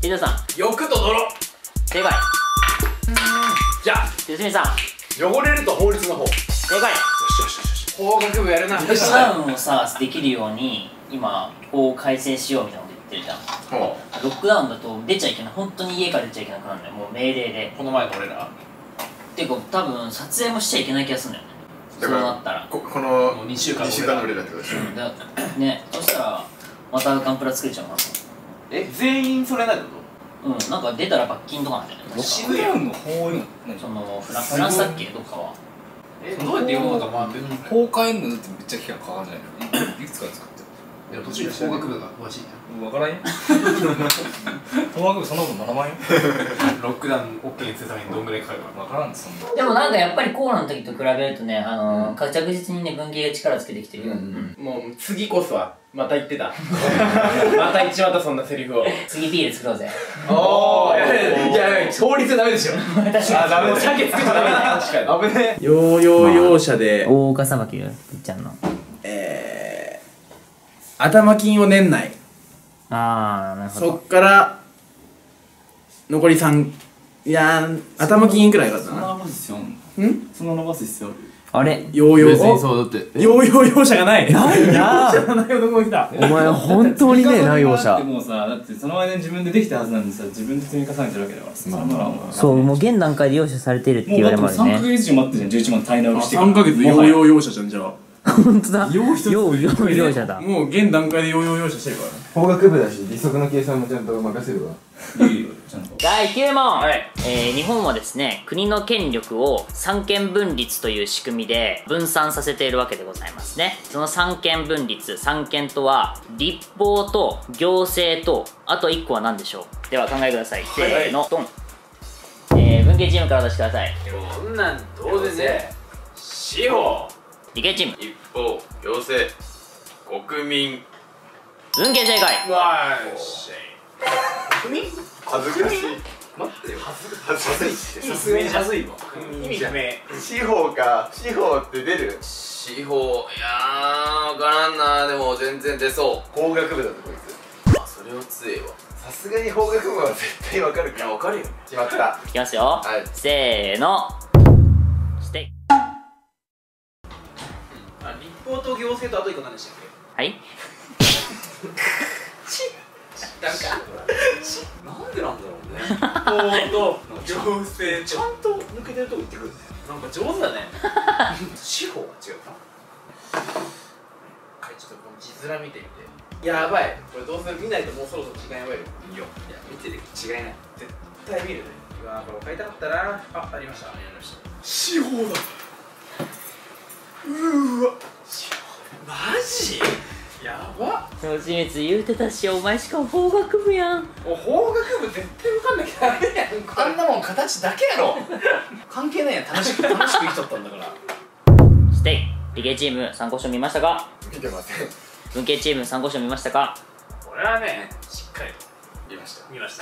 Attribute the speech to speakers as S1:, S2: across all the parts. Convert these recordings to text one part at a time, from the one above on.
S1: 伊藤さん
S2: 欲と泥。
S1: 正解。
S2: じゃあ
S1: 吉見さん
S2: 汚れると法律の方。よし
S1: 正解。
S2: よしよし。法学部やるな。
S1: ロックダウンをさできるように今こう改正しようみたいなこと言ってるじゃん。
S2: ほ
S1: ロックダウンだと出ちゃいけない、本当に家から出ちゃいけなくなるんだよ、もう命令で。
S2: う。この前の俺ら。
S1: てか多分撮影もしちゃいけない気がするんだよね、そうなったら。
S3: この
S2: もう2週間
S3: の俺らってことでしょ。
S1: ね、そしたらまたガンプラ作れちゃうか
S2: 全員それなるの？
S1: な。なんか出たら罰金とかなんだよね。
S4: ロックダウンの法律
S1: そのフランスだっけどっかは。
S2: どうやって読むのか回ってるの？
S4: 法変えるのだってめっちゃ期間かかんないの。いくつか作って
S2: いや途中で法学部が詳しいね。
S4: 分からんよ。法学部そんなこと学ばんよ。
S2: ロックダウン OK にするためにどんぐらいかかるか
S4: 分からんってそんな。
S1: でもなんかやっぱりコロナの時と比べるとね、着実にね文系が力つけてきてるよ。
S2: もう次こそはまた言ってた。また言っちまったそんなセリフを。
S1: 次ビール作ろうぜ。
S2: おお、いや法律ダメですよ。あ、ダメだ。鮭作っちゃダメだ。確かに。危ねえ。ヨーヨー容赦で
S1: 大岡さばきよ、いっちゃんの。
S5: 頭金を年内。
S1: あー、なるほ
S5: そ
S1: ど。
S5: っから残り3、いやー頭金くらいだったな。
S4: 伸ばす必要あるの？そんな伸ばす必要ある？
S1: あれ
S5: ヨーヨー
S6: そうだって。
S5: ヨーヨー容赦がない。
S6: ないな
S5: 容赦がない男が来た。
S6: お前本当にねえな容赦。
S4: もうさ、だってその間に自分でできたはずなんでさ、自分で積み重ねてるわけだからさ。
S1: そう、もう現段階で容赦されているって
S4: もうだって
S1: 言われもある
S4: 3ヶ
S1: ね。
S4: 月以上待ってるじゃん、11万滞納して
S5: 3ヶ月ヨーヨー容赦じゃんじゃあ。
S1: 本当だ。容赦だ。
S5: もう現段階でヨーヨー容赦してるからね。
S6: 法学部だし利息の計算もちゃんと任せるわ。
S4: いいよ、ちゃんと。
S1: 第9問、
S2: はい
S1: 日本はですね、国の権力を三権分立という仕組みで分散させているわけでございますね。その三権分立、三権とは立法と行政と、あと1個は何でしょう。では考えてください。せーの、ドン。文系チームから出してください。
S2: こんなん当然ね。司法。
S1: 理系チーム。
S3: 一方行政国民
S1: 文系正解。
S2: わーし。国民？
S3: 恥ずかしい。待ってよ恥ずかしいって
S2: さすがに恥ずいわ。意味不明。
S3: 司法か司法って出る？司法いやー分からんな。でも全然出そう。法学部だとこいつ。あそれは強えわ。さすがに法学部は絶対分かるから。いや分かるよ。決まった。
S1: いきますよ。
S3: はい
S1: せーの。して
S2: 立法と行政とあと1個何でしたっけ？
S1: はい。
S2: なんでなんだろうね。立法と行政ちゃんと抜けてるとこ行ってくるね。なんか上手だね。司法は違うか。ちょっとこの字面見てみて。やばい。これどうせ見ないともうそろそろ時間やばいよ。いいよ。いや見てる違いない。絶対見るね。うわこれ書いたかったな。ありました。ありました。司法だ。うわ。マジ？やばっ。
S1: 清水言うてたし、お前しかも法学部やん。
S2: 法学部絶対受かんなきゃダメやん。あんなもん形だけやろ。関係ないやん。楽しく生きとったんだから。
S1: して、理系チーム参考書見ましたか？
S3: 見てません。
S1: 文系チーム参考書見ましたか？
S2: 俺はね、しっかり
S3: 見ました
S2: 見ました。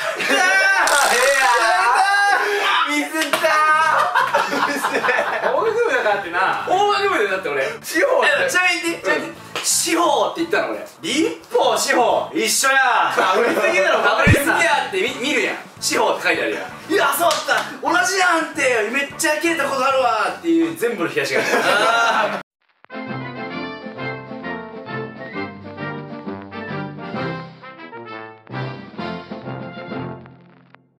S3: ミスった
S2: 法学部だからってな。法学部でだって俺。
S3: 司法
S2: ちなみに司法って言ったの俺。立法司法一緒や。かぶりすぎだろ。かぶりすぎやって見るやん。司法って書いてあるやん。いやそうだった同じやんってめっちゃ切れたことあるわっていう全部の冷やしがある。